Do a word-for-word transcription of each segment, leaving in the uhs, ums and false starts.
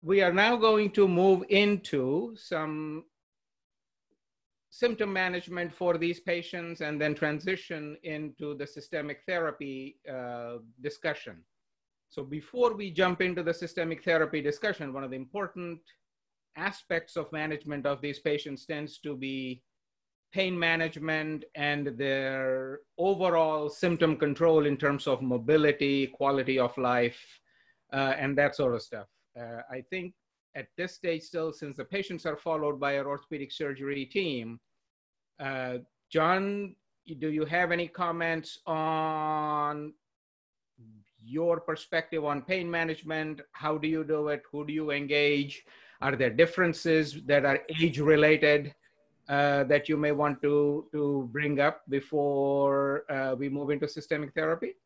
we are now going to move into some symptom management for these patients and then transition into the systemic therapy uh, discussion. So before we jump into the systemic therapy discussion, one of the important aspects of management of these patients tends to be pain management and their overall symptom control in terms of mobility, quality of life, uh, and that sort of stuff. Uh, I think at this stage still, since the patients are followed by our orthopedic surgery team, uh, John, do you have any comments on your perspective on pain management? How do you do it? Who do you engage? Are there differences that are age-related uh, that you may want to, to bring up before uh, we move into systemic therapy?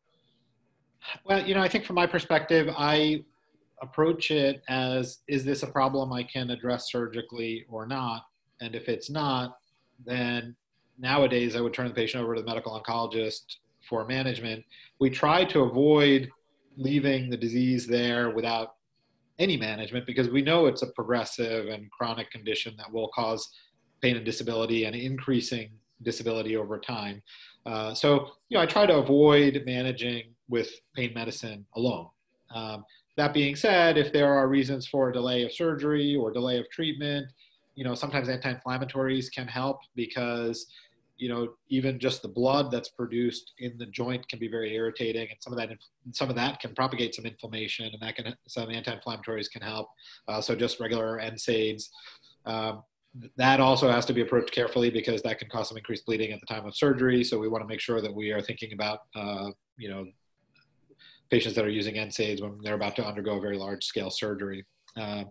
Well, you know, I think from my perspective, I approach it as, is this a problem I can address surgically or not? And if it's not, then nowadays I would turn the patient over to the medical oncologist for management. We try to avoid leaving the disease there without any management because we know it's a progressive and chronic condition that will cause pain and disability and increasing disability over time. Uh, so, you know, I try to avoid managing with pain medicine alone. Um, that being said, if there are reasons for a delay of surgery or delay of treatment, you know, sometimes anti-inflammatories can help because, you know, even just the blood that's produced in the joint can be very irritating, and some of that, some of that can propagate some inflammation, and that can, some anti-inflammatories can help. Uh, so just regular N SAIDs. Um, that also has to be approached carefully because that can cause some increased bleeding at the time of surgery. So we want to make sure that we are thinking about, uh, you know, patients that are using N SAIDs when they're about to undergo a very large scale surgery. Um,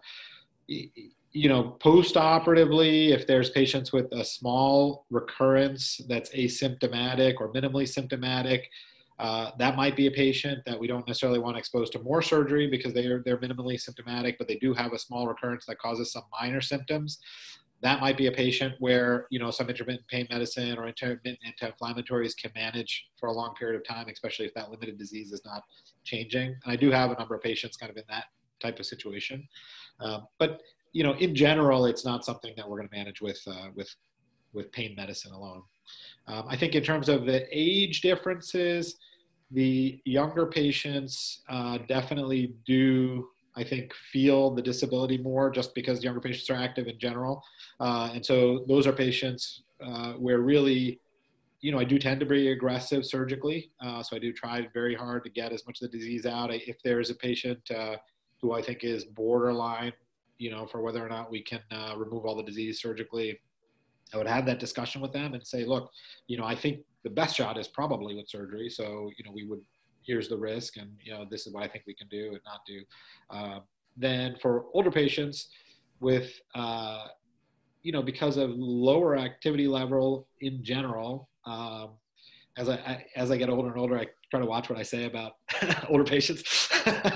you know, post-operatively, if there's patients with a small recurrence that's asymptomatic or minimally symptomatic, uh, that might be a patient that we don't necessarily want to expose to more surgery because they are, they're minimally symptomatic, but they do have a small recurrence that causes some minor symptoms. That might be a patient where, you know, some intermittent pain medicine or intermittent anti-inflammatories can manage for a long period of time, especially if that limited disease is not changing. And I do have a number of patients kind of in that type of situation. Um, but, you know, in general, it's not something that we're going to manage with, uh, with, with pain medicine alone. Um, I think in terms of the age differences, the younger patients uh, definitely do, I think, feel the disability more just because younger patients are active in general. Uh, and so those are patients uh, where really, you know, I do tend to be aggressive surgically. Uh, so I do try very hard to get as much of the disease out. I, if there's a patient uh, who I think is borderline, you know, for whether or not we can uh, remove all the disease surgically, I would have that discussion with them and say, look, you know, I think the best shot is probably with surgery. So, you know, we would, here's the risk, and, you know, this is what I think we can do and not do. Uh, then for older patients with, uh, you know, because of lower activity level in general, um, as I, I as I get older and older, I try to watch what I say about older patients.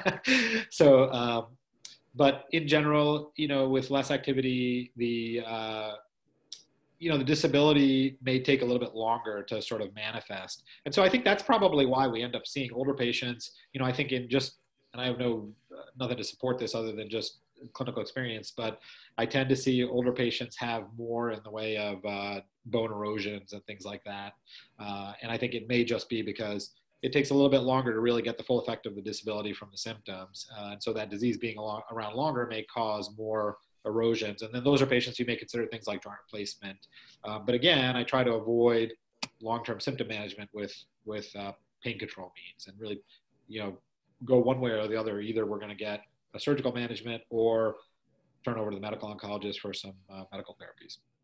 so, um, but in general, you know, with less activity, the uh, you know, the disability may take a little bit longer to sort of manifest. And so I think that's probably why we end up seeing older patients, you know, I think in just, and I have no, uh, nothing to support this other than just clinical experience, but I tend to see older patients have more in the way of uh, bone erosions and things like that. Uh, and I think it may just be because it takes a little bit longer to really get the full effect of the disability from the symptoms. Uh, and so that disease being along, around longer may cause more erosions. And then those are patients who may consider things like joint replacement. Uh, but again, I try to avoid long-term symptom management with, with uh, pain control means and really, you know, go one way or the other. Either we're going to get a surgical management or turn over to the medical oncologist for some uh, medical therapies.